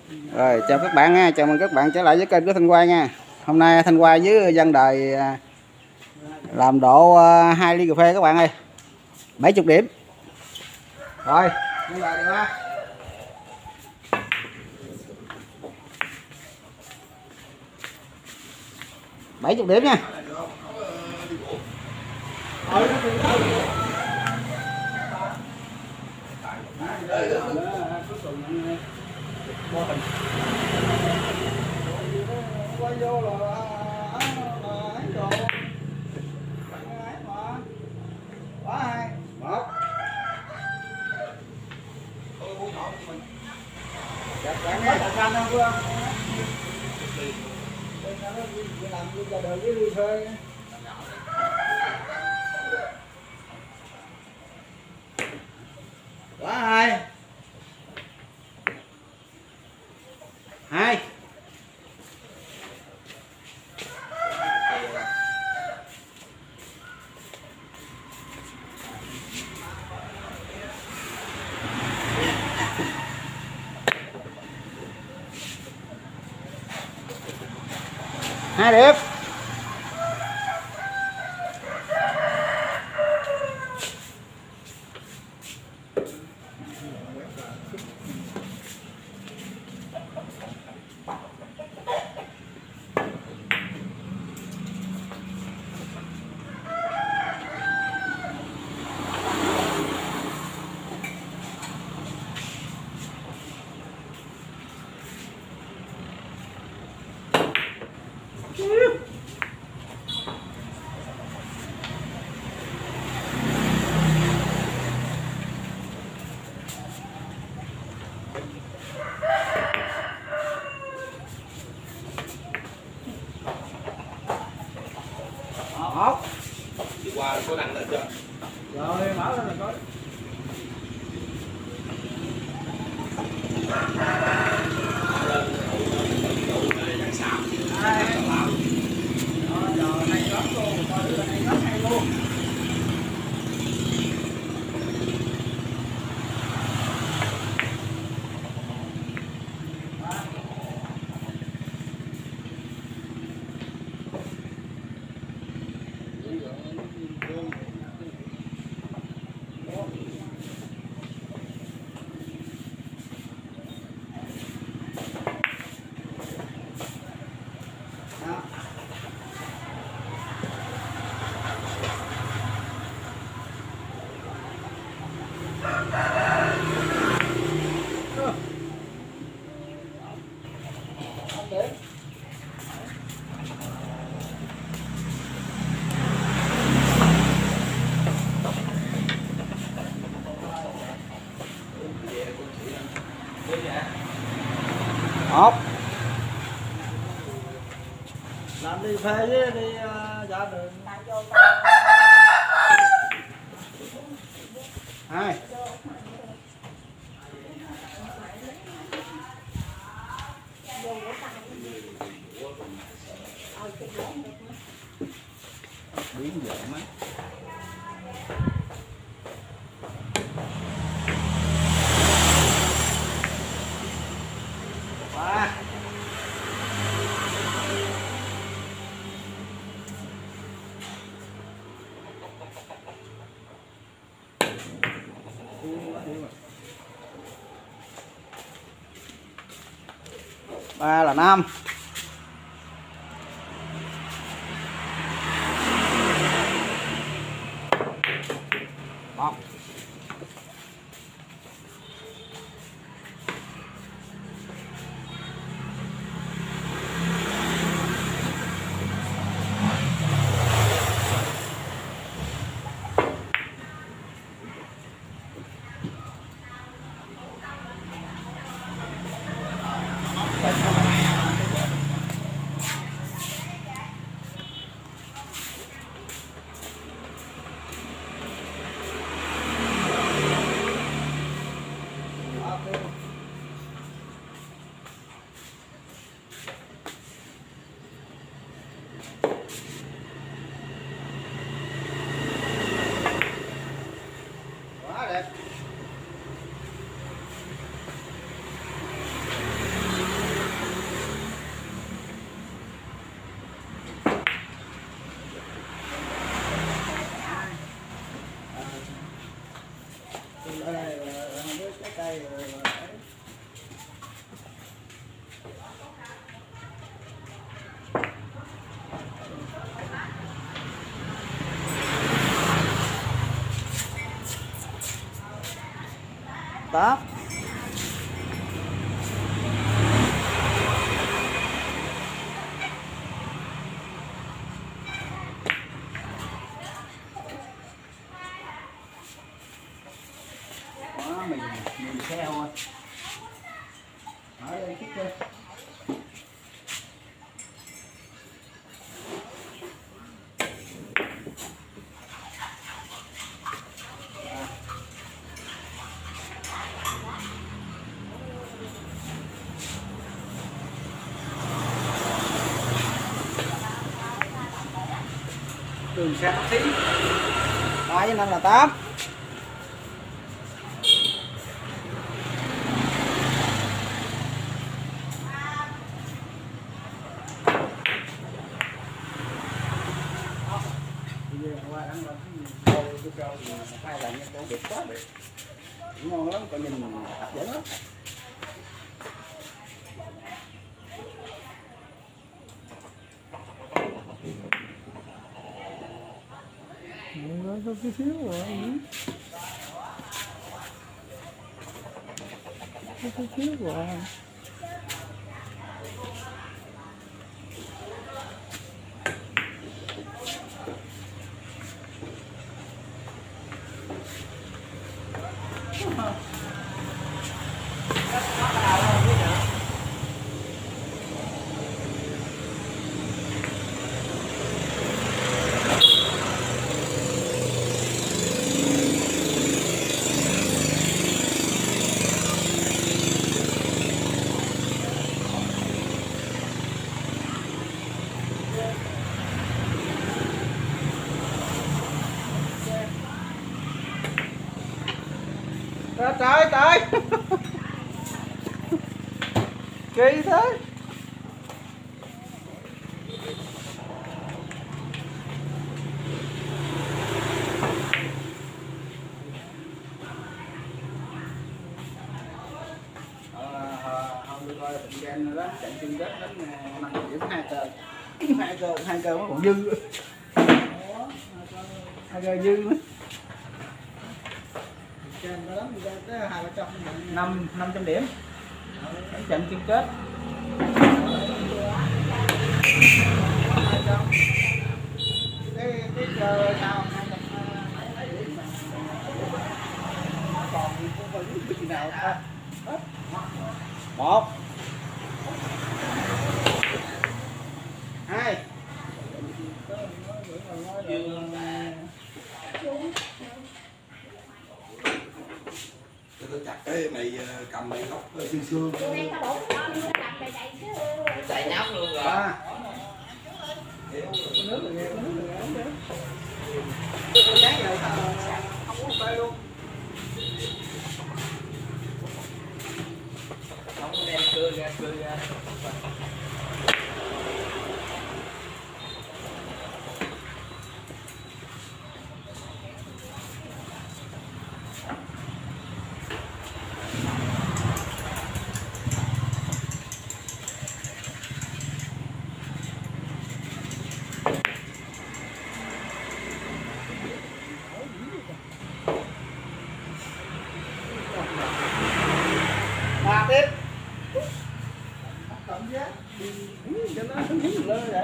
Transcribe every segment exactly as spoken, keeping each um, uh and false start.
Rồi chào các bạn nha, chào mừng các bạn trở lại với kênh của Thanh Quang nha. Hôm nay Thanh Quang với dân đời làm độ hai ly cà phê các bạn ơi. bảy mươi điểm. Rồi, dân đời đi ba. bảy mươi điểm nha. Quay vô là ấy đồ quá hay một chặt bạn nghe chặt canh không Phương làm như giờ đời với đi phơi quá hay hai hai điểm. Một đi qua có đăng lên chưa? rồi mở lên là có một làm đi phê với đi uh, dạ đường hai biến dở mắt ba ba là năm một tám. Đó, mình mình xe thôi. Ở đây kích đi. Đường xe bác sĩ ba với năm là tám. Hai lần con đẹp quá đẹp, ngon lắm, con nhìn tập dễ lắm. Nó có tí xíu rồi, có tí xíu rồi. Trời trời trời. Kỳ thế. Hôm tôi coi trận game đó, trận chung kết đánh năm điểm hai cơ, hai cơ hai cơ nó còn dư, hai cơ dư nữa. Trên đó lắm, ra tới hai ba trăm năm năm trăm điểm đánh trận chung kết. cái cái giờ sao còn không phải biết gì nào ta. Một hai tôi chặt cái mày cầm mày góc xương xương chạy nhóc luôn rồi. ba. Có nước rồi nghe, có nước rồi nghe. Sáng giờ không có phê luôn. Không có đem cưa ra cưa ra. Ba tiếp. Cảm giác Cho nó không dính lên vậy.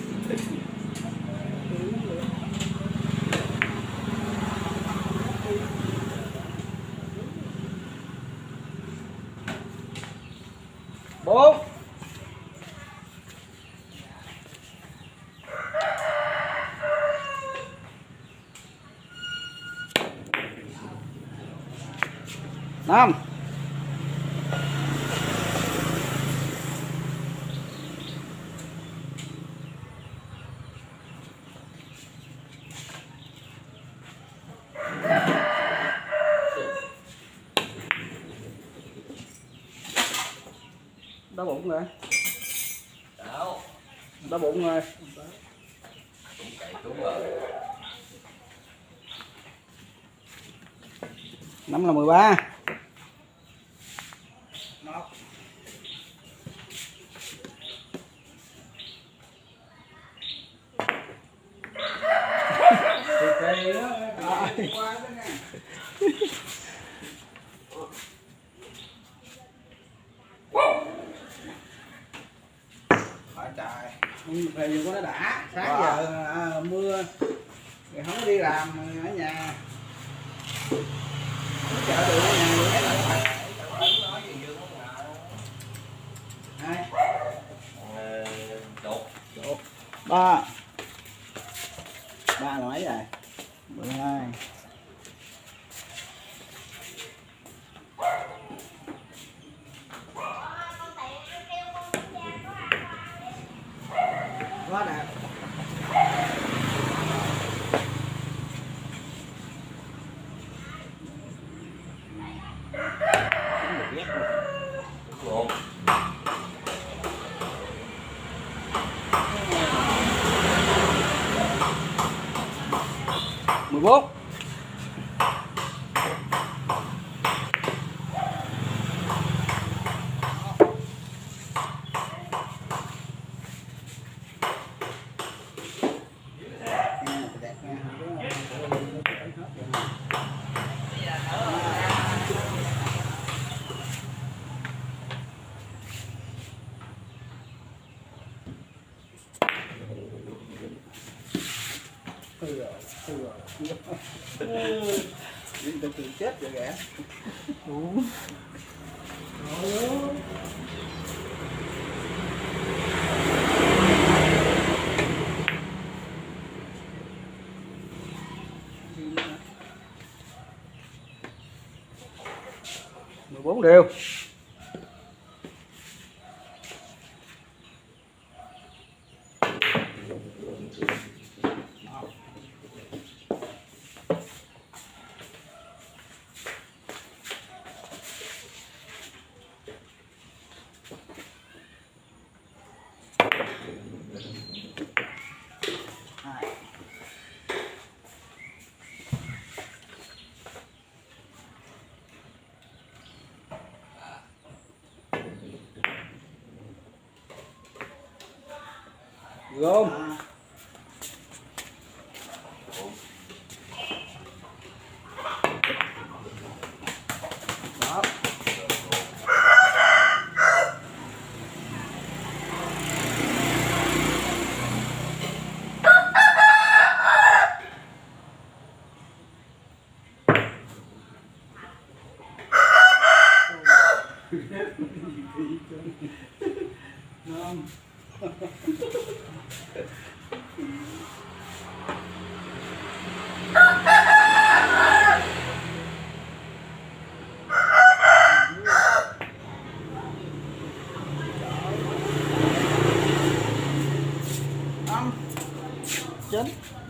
Bốn. Năm. Đau bụng rồi. Đâu? Đau bụng rồi. Cũng chạy đúng rồi. Năm là mười ba. một Thì đó. qua đó nè. về vừa nó đã sáng wow. Giờ à, mưa thì không có đi làm ở nhà không chợ được ở nhà được hết rồi. Nói gì Dương không ngờ. Hai Chuột chuột ba ba là mấy rồi mười hai quá đẹp. chuột. mười bốn Từ rồi, từ rồi. Điện từ từ chết rồi kìa. Ủa. mười bốn đều. Được không? Đó. Ngon. Năm chín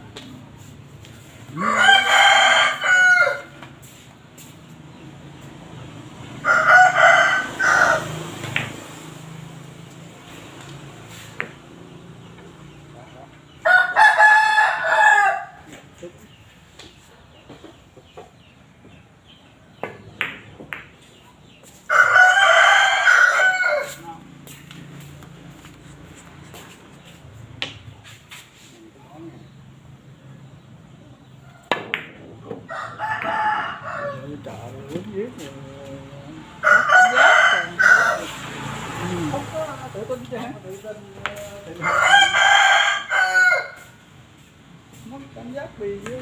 chợ quýnh giết rồi cảm giác không có tự tin chứ hả? Tự tin tự tin mất cảm giác vì chứ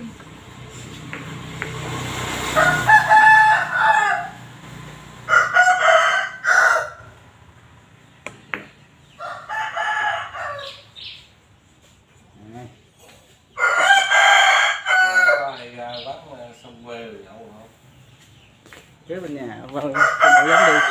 kế bên nhà vâng không dám đi.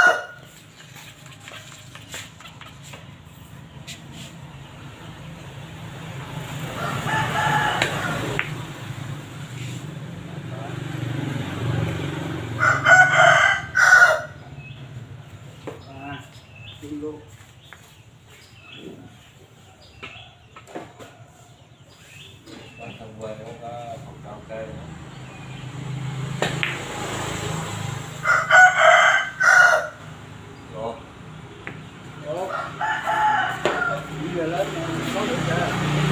À, đi luôn. Trong quê không có phòng karaoke nữa. Giờ lên có nước chưa?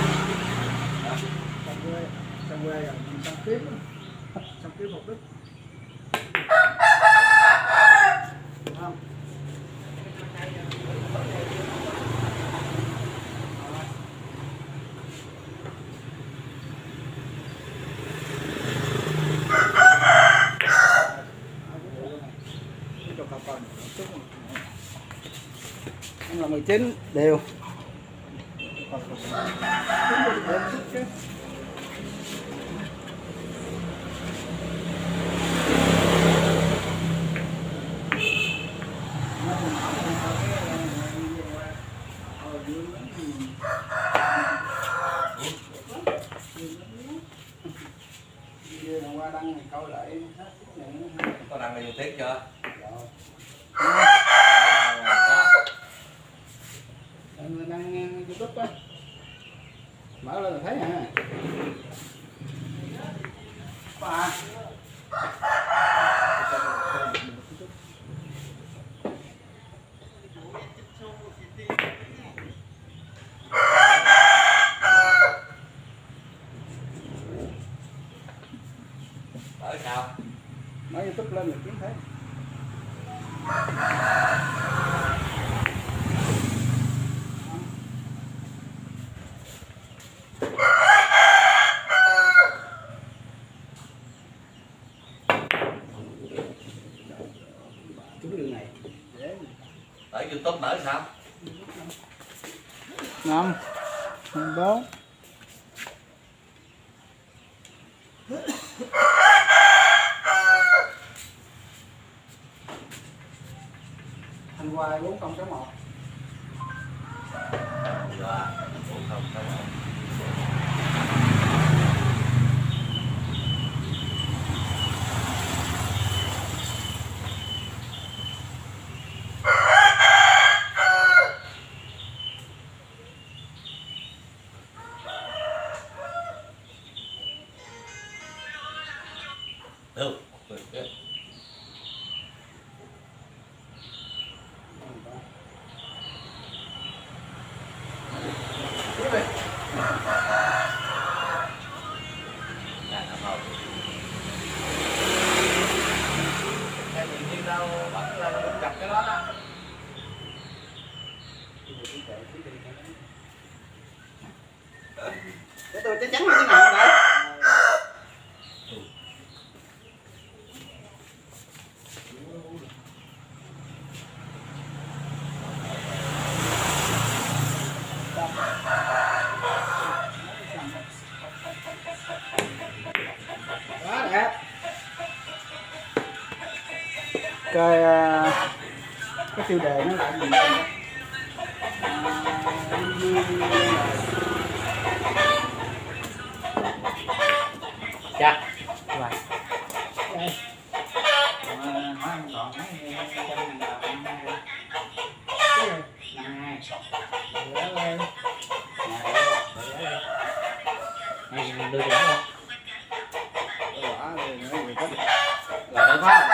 Xong quê, xong quê rồi, xong tiếp xong tiếp một đứt. Không? là mười chín đều. Qua đăng này coi lại có đăng bao nhiêu tiết chưa? Người đăng YouTube á, mở lên là thấy hả? Bà Ở sao? mở YouTube lên là kiếm thấy. Chú đường này Ở YouTube mở sao? năm bốn Thanh Hoài bốn không sáu một. Dạ, bốn không sáu một. Được. Để tôi chắc chắn như thế nào đấy. Quá đẹp. Coi uh, cái tiêu đề nó là gì đây? Dạ. Rồi. Đây. Này đưa trả không? Là được không?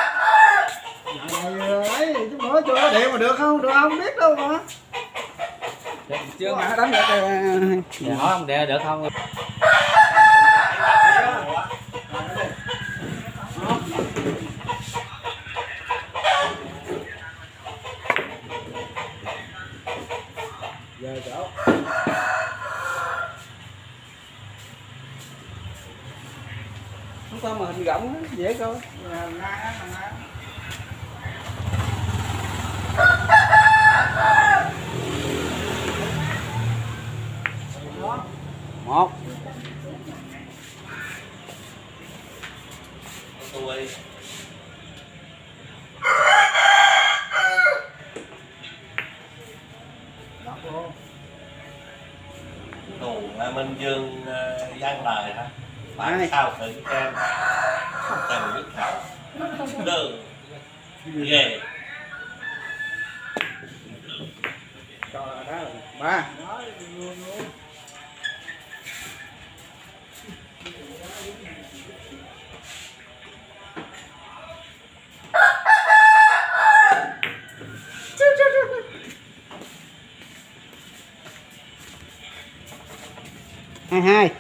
Này ấy, chút nữa chưa điện mà được không? Được không? Biết đâu mà. Chưa mà đánh được. Dạ hỏi không được được không? Giờ chỗ. Không có mà hình rộng á, dễ coi. Một. Tôi Tù Minh Dương uh, văn lời hả? Bạn sao tự khen không cần biết khẩu đường ghê Cho đó là ba. Hai hai.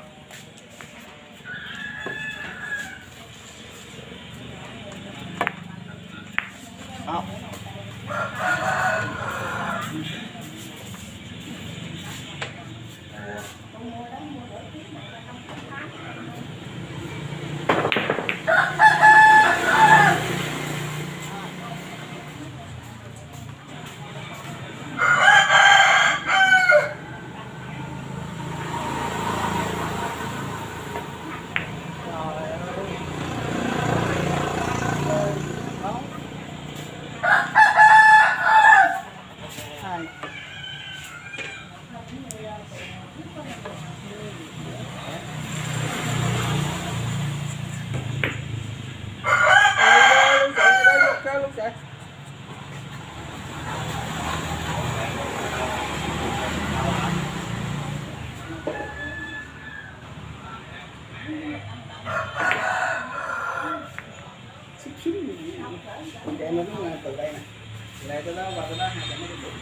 Đó. kệ tôi đó và tôi đó hai trăm mấy chục.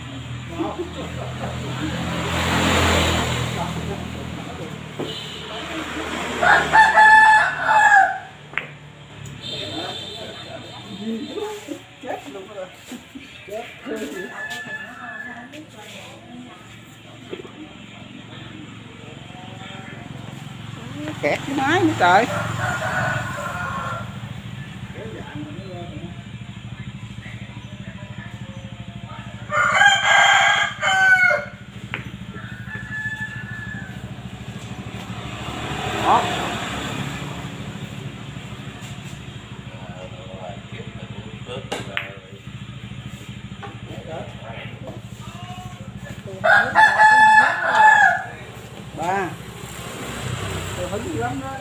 Chết luôn rồi. Chết. Kẹt cái máy nữa trời. Đó. Ba Tôi hứng lắm đó.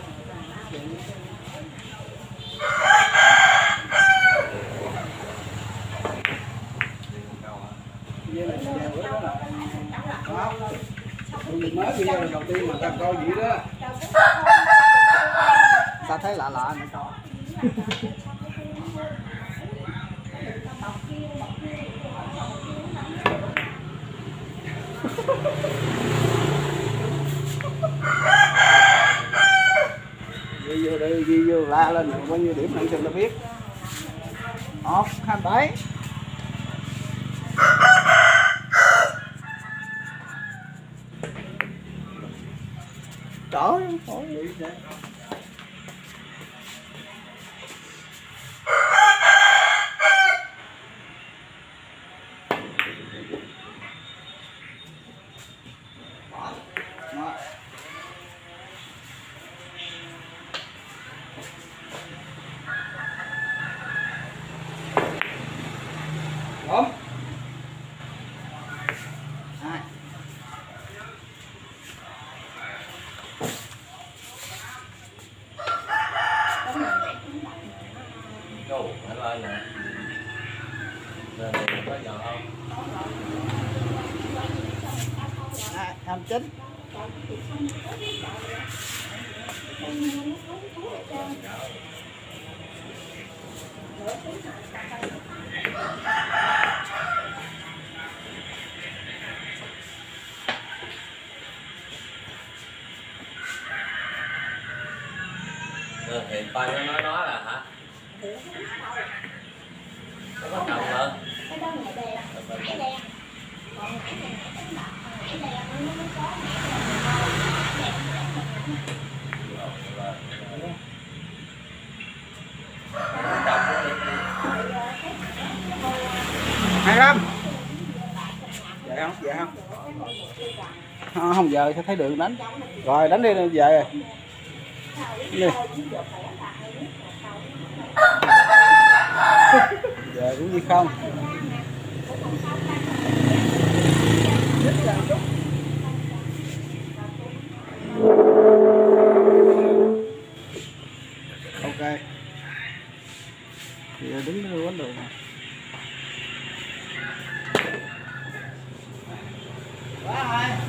Vậy là nhà bữa đó là đó. Tôi nhìn mới video lần đầu tiên mà ta coi vậy đó. Sao thấy lạ lạ nữa con. Ghi vô đi, ghi vô la lên bao nhiêu điểm này cho nó biết. Một, hai, bảy. Trời ơi, khỏi nghĩ vậy. Đúng. Hai. Đủ, nó lên nè. Rồi này có giò không? Hai, hai mươi chín. Rồi hiện coi nó nói nói là hả? Nó có chồng hả? Cái đó ngải đen, ngải đen. Còn ngải này ngải trắng bạc, ngải đen nó mới có Hai trăm. Dạ không? Dạ không? Không, không giờ sẽ thấy đường đánh. Rồi đánh đi về rồi. Đi. Giờ cũng như không. Ok. Thì đứng nó quánh đường. Quá rồi.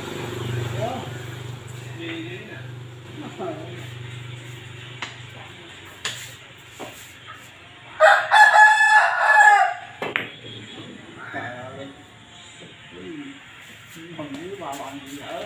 Mình với bà bằng gì nữa.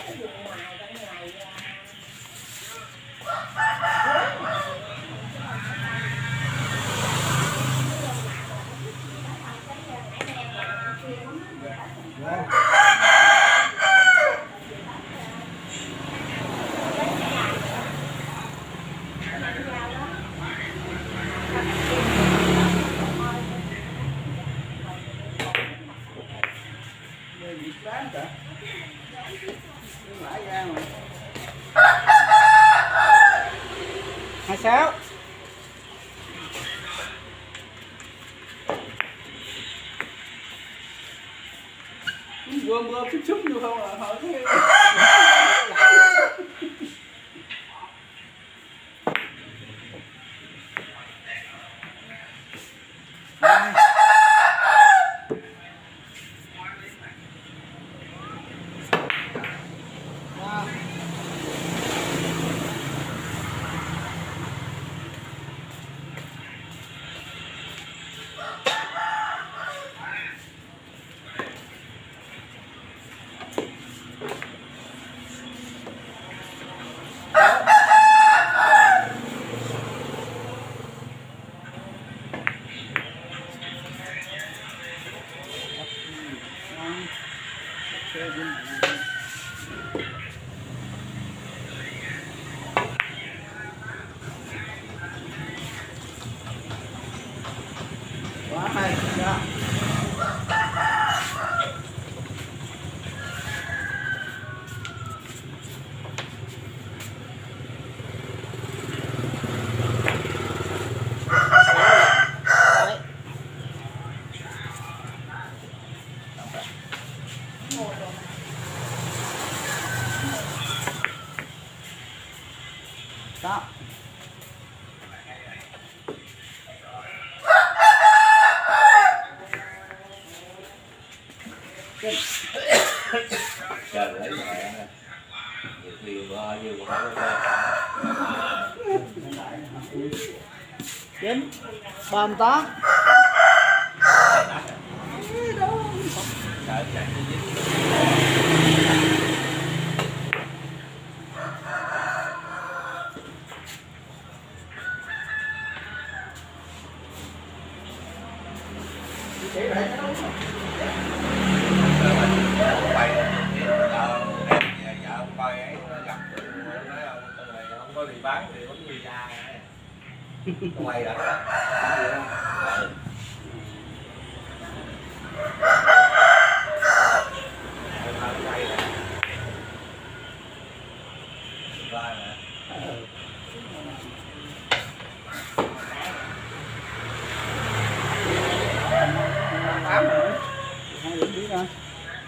Hai sáu. Gom gom chút chút vô không à, hỏi thế. Quá hay. Dạ. Đó. Chờ lấy mẹ nè. Nhiều khi bao nhiêu cũng không có Chín ba mươi tám. sợ chạy nó dính. Quay lên thì vợ em vợ ông coi ấy nó gặp tôi nói ông con này không có gì bán thì bánh mì ra quay lại đó. Ừ. Quay lại. Vai nè. Tám rồi. Hai điểm biết thôi.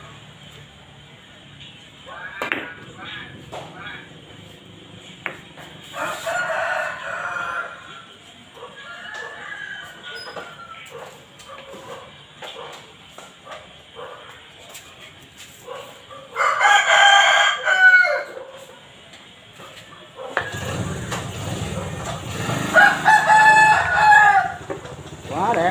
Quá đẹp.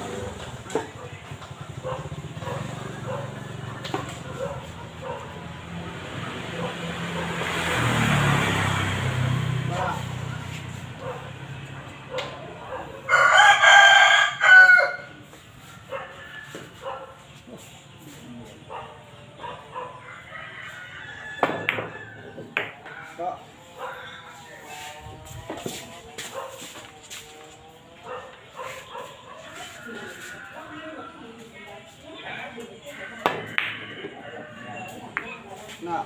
Đó. Nào.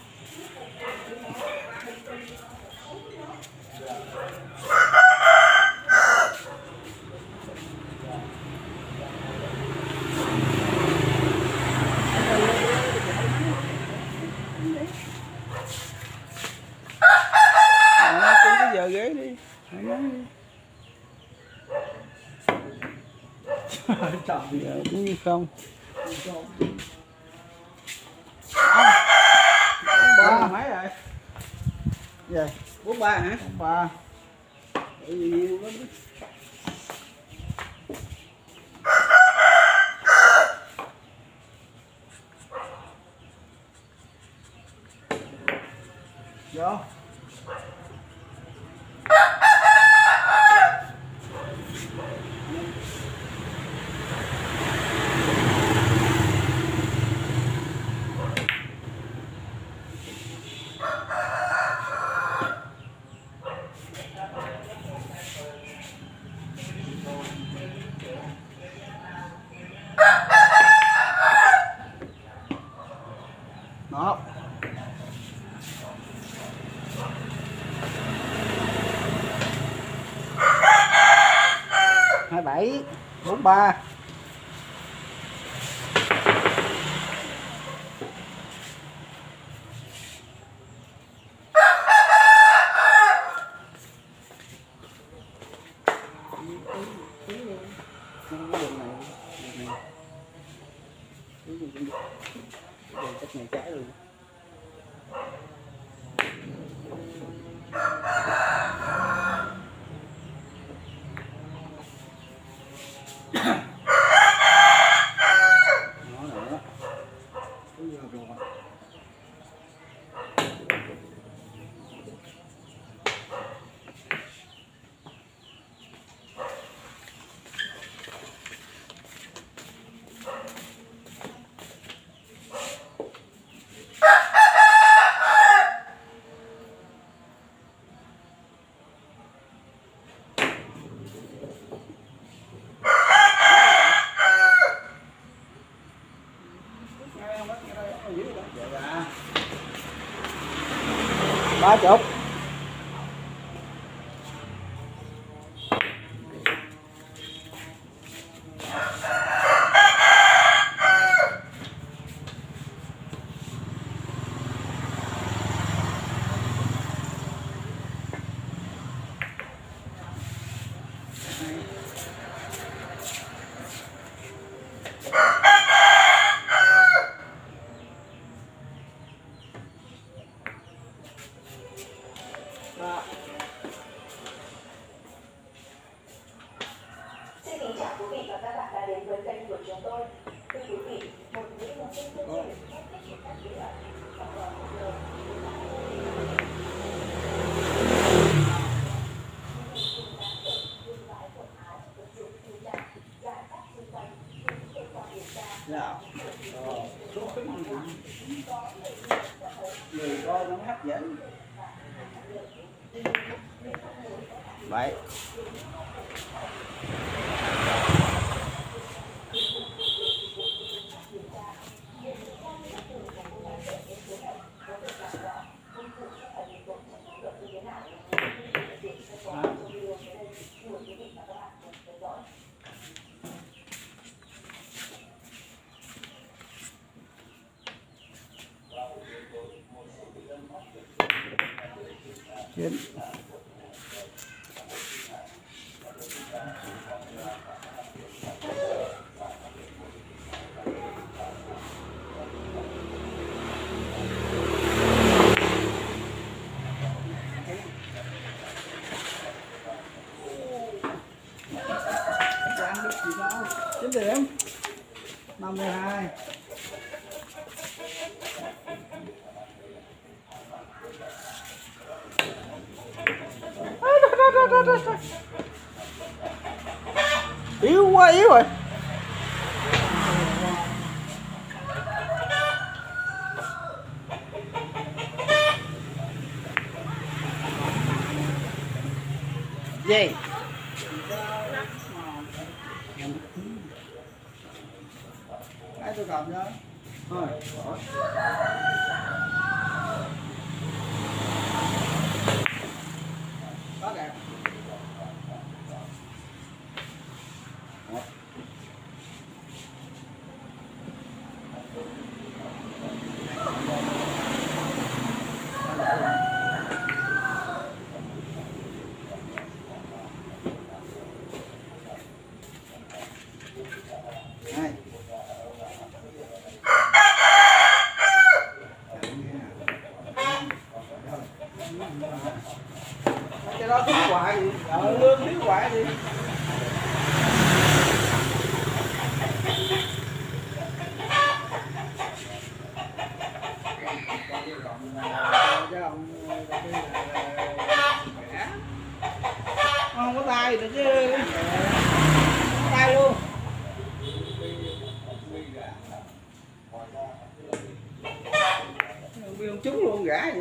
À, tính cái giờ ghế đi. Trời giờ cũng như không. Ba mấy rồi? Vậy. Bốn ba hả? Bốn ba. Nhiều lắm. Vô. Đó. Hai bảy bốn ba. Cách này trái luôn. ba chục. Đó. Xin kính chào quý vị và các bạn đã đến với kênh của chúng tôi. Thưa quý vị, một nữ nhân viên tuyên truyền cách tiết kiệm năng lượng và còn một người Nào. Rồi, số phím người coi nó hấp dẫn. Bảy. Chín. Chín điểm. Năm mươi hai. Yếu quá, yếu rồi. Gì? Cái tôi cầm cho. Thôi. Có đẹp. Hai. Cái đó thiếu hoài gì? Ờ, lương thiếu hoài gì? Không có tay nữa chứ. Không có tay luôn. Không trúng luôn gã vậy.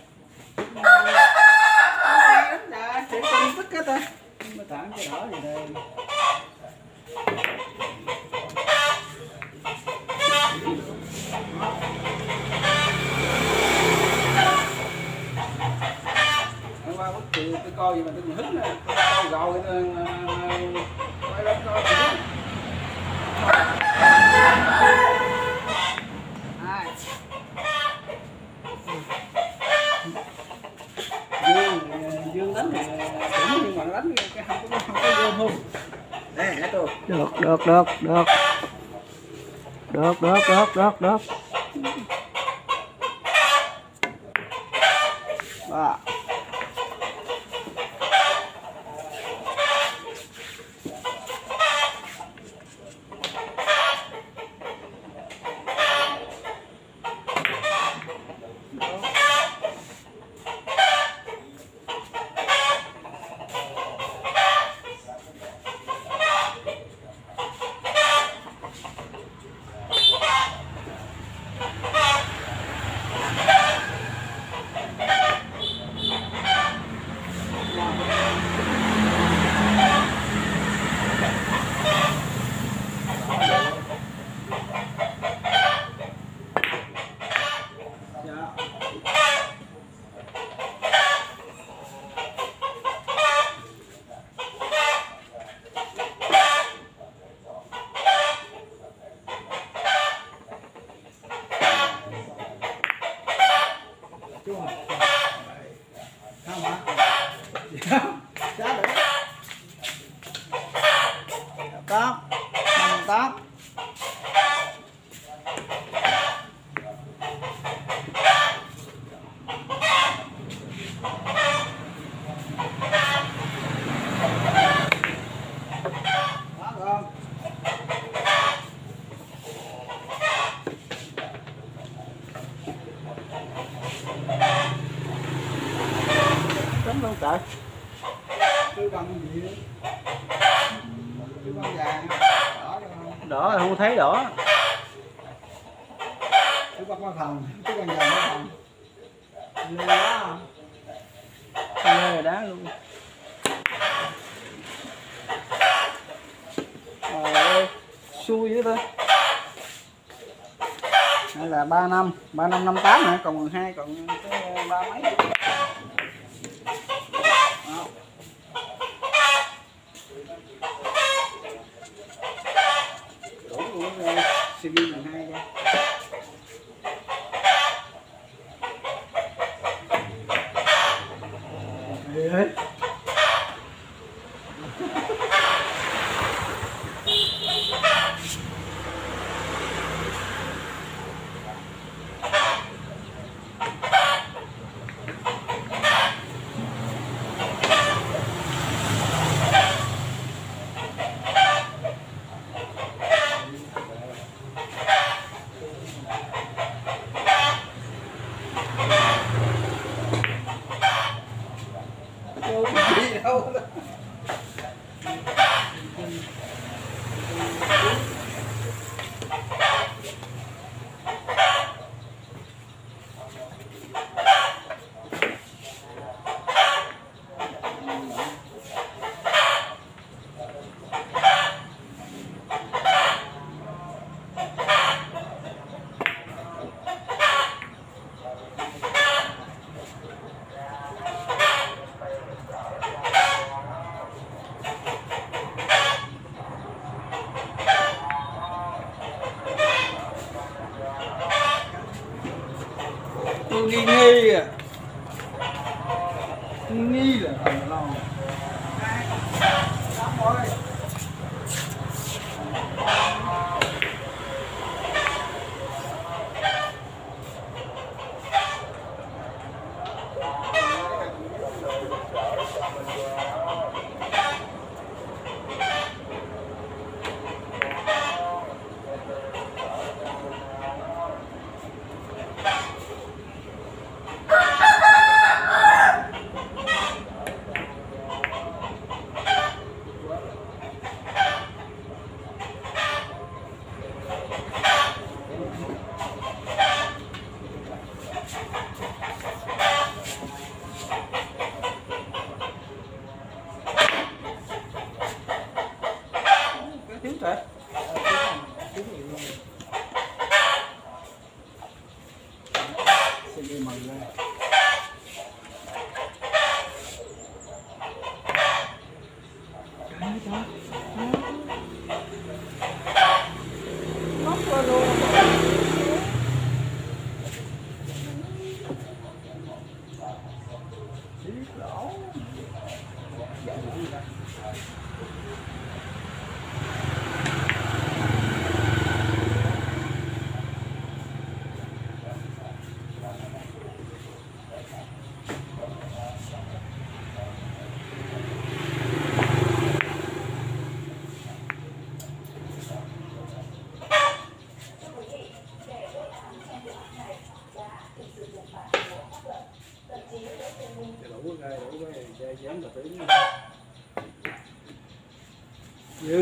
Đánh đã, sẽ tin tức hết ta. Mà tặng cho đỡ gì đây. Hôm qua bất kỳ tôi coi gì mà tôi hứng nè, tôi coi rồi quay lên coi hứng. Hai. Dương, Dương đánh thì cũng nhưng mà đánh cái không có không có vô không. Đây hả tôi. Được, được, được, được. Được, được, được, được, được. Ba. trời? Cứ bằng gì đó. Cứ bằng vàng. Đỏ được không? Đỏ rồi, không thấy đỏ. Cứ bằng hoa hồng, cứ bằng vàng hoa hồng. Lê đá không? Lê rồi đá luôn. Trời ơi, xui dữ thôi. Đây là ba năm, ba năm năm tám hả? Còn mười hai, còn cái ba mấy. Đó. Đủ luôn rồi, xê vê mười hai ra. Ê. Gì đâu. Tôi nghi nghi à. Nghi là thằng lo. Thiếu trời. Thiếu nhiều luôn. xê đê mười lên. Trời trời. Mất rồi luôn. Xíu lỗ. Dạ lỗ gì đó. Đủ rồi, đủ rồi, chơi dán tờ tiếng. Dư.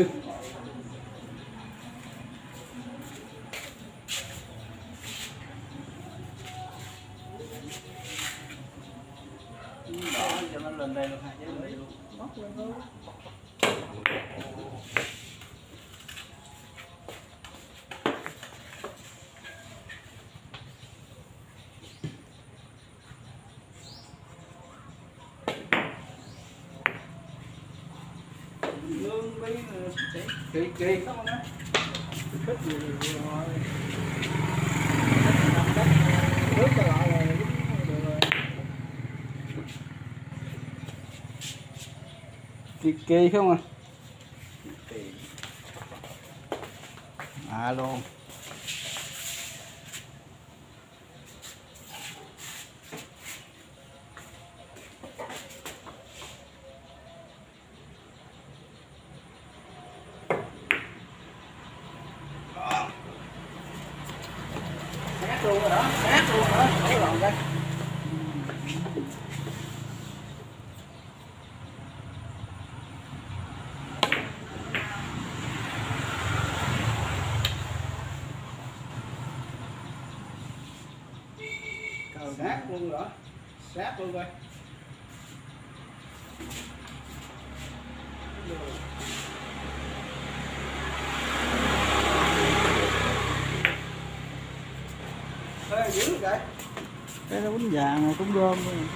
Đó, cho nó lên đây luôn hai giấy nữa luôn. Móc lên luôn. Lương bí kỳ kỳ không á. Thích gì rồi. Nước cho lại rồi. Kỳ kỳ không à? À luôn. Sát luôn rồi đó, sát luôn rồi đó, cái lòn đây. sát luôn rồi, sát luôn coi. Ê, dữ vậy. Cái nó quýnh vàng cũng gom luôn.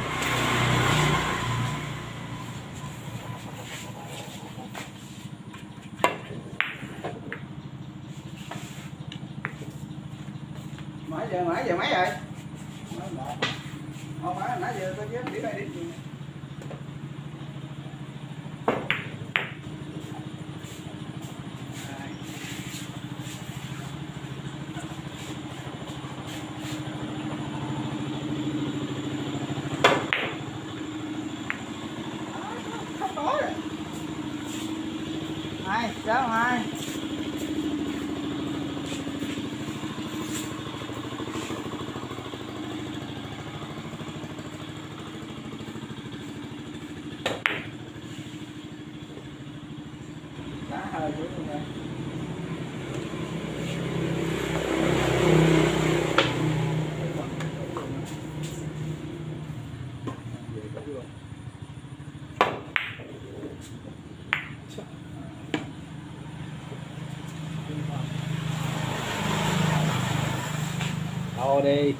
Mãi giờ mãi giờ mấy rồi? Không phải nãy giờ tôi chết đi đây đi. Hai, cháu hai. Cá hơi dữ luôn rồi. Thôi đi.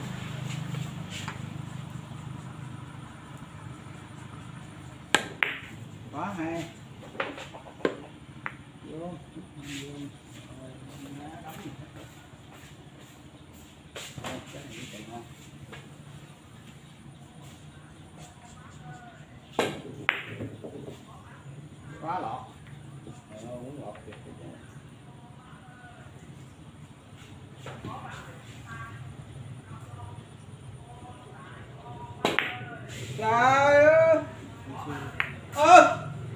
Quá hay. Vô. Vô. Quá lọt. Muốn lọt kìa. Trời ơi. Ơ.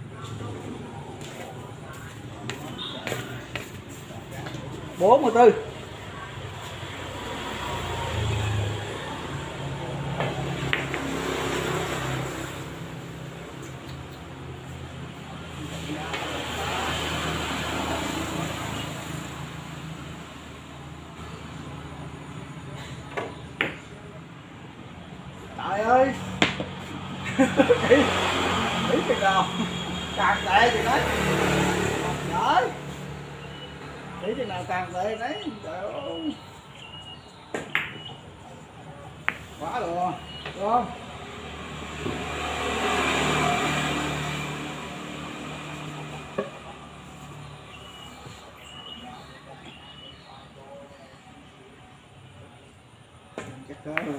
bốn mươi tư. Trời ơi. Nghĩ nghĩ cái nào càng tệ thì đấy. Trời. Nghĩ cái nào càng tệ đấy. Trời ơi. Quá rồi. Đúng không? Chắc có rồi.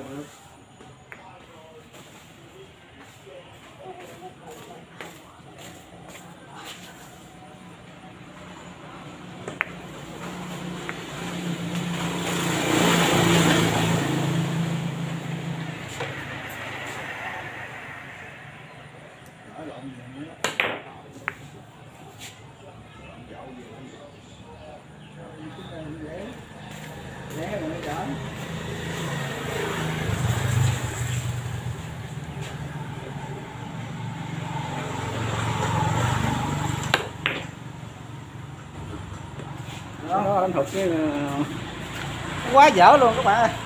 Lộn gì nữa. Lộn gì nữa. Dễ. Dễ rồi nó chở. Đó, nó anh thuật cái quá dở luôn các bạn ơi.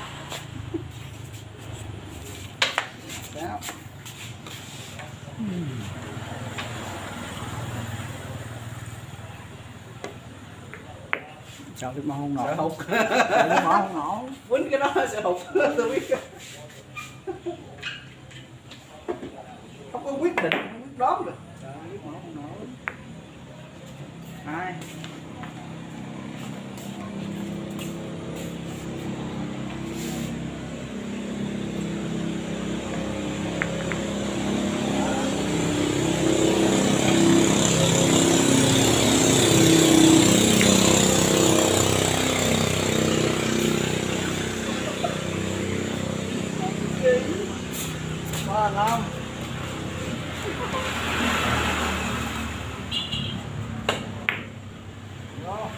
Sao? Sao cái món không nổi. Sợ hụt. Sao cái món không nổi. Quýnh cái đó sợ hụt. Tôi biết. Không có quyết định, không quyết đoán được. Trời ơi, món không nổi. Hai. Ba năm. Đó.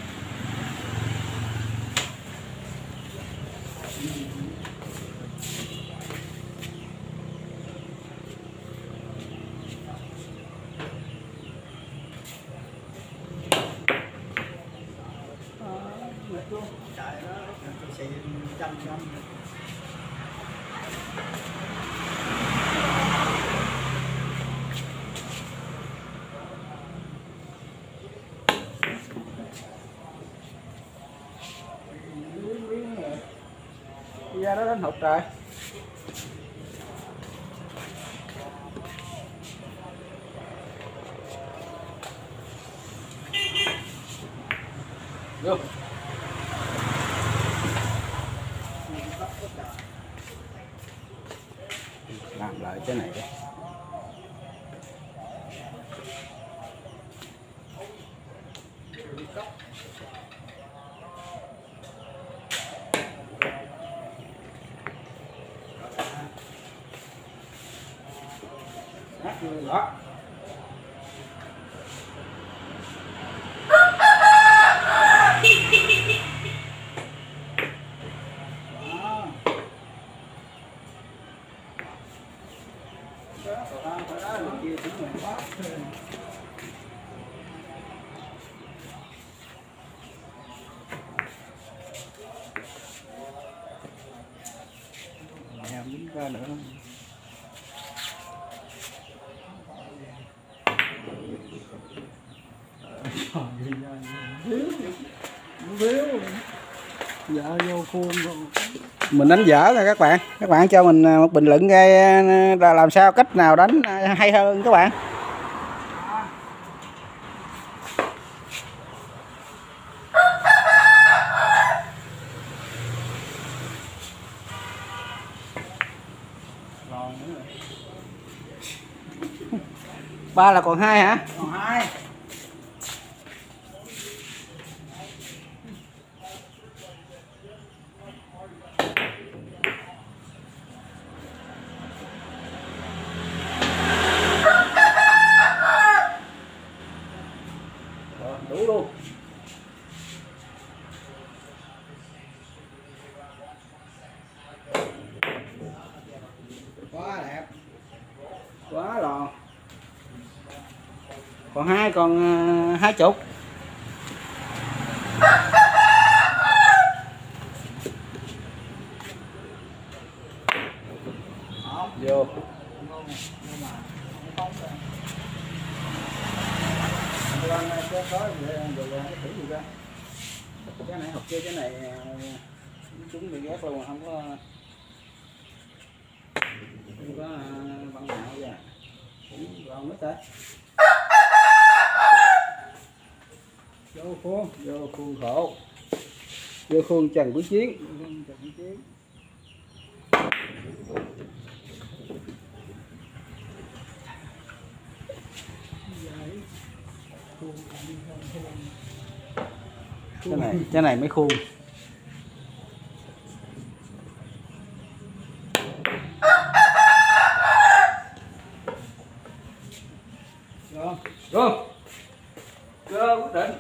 Trời ơi, xì trăm trăm. ra đó đến hụt rồi. Vô. Làm lại cái này đi. Đó. Em ra nữa. Dạ vô khuôn rồi. Mình đánh dở rồi các bạn. Các bạn cho mình một bình luận ra là làm sao cách nào đánh hay hơn các bạn. Ba là còn hai hả? Còn hai. Rồi, đủ luôn. Quá đẹp. Quá lò. Còn hai còn uh, hai chục. Vô. Cái này học kia cái này chúng bị ghét luôn, không có không có bằng nào vậy. Còn nữa ta. Vô khuôn, vô khuôn khổ. Vô khuôn Trần Quý Chiến, Trần Quý Chiến. Cái này, cái này mới khuôn. Rồi, rồi. Cơ quyết định.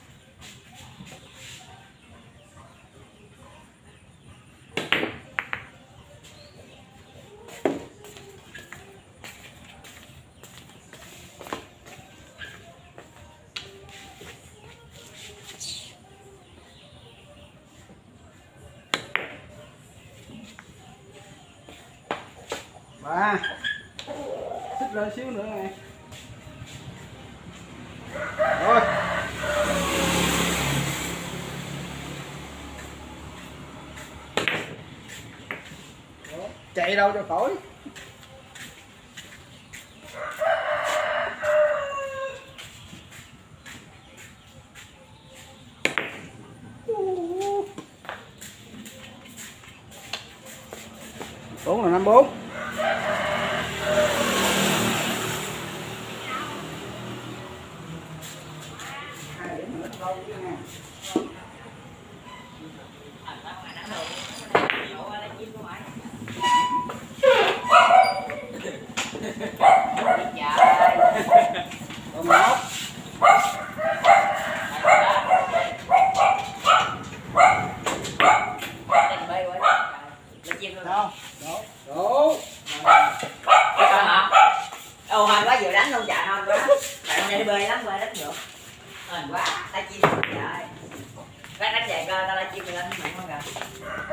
Ba. Xích lên xíu nữa nè. Rồi. Chạy đâu cho khỏi. Bốn là năm bốn. Còn một. Đâu? Đủ. Đủ. Ồ, hên quá vừa đánh luôn trời, hên quá. Tại hôm nay đi bơi lắm, bơi đánh được. Hên quá, ta chim trời. Bác đánh về coi, ta la chim lên mạnh không kìa.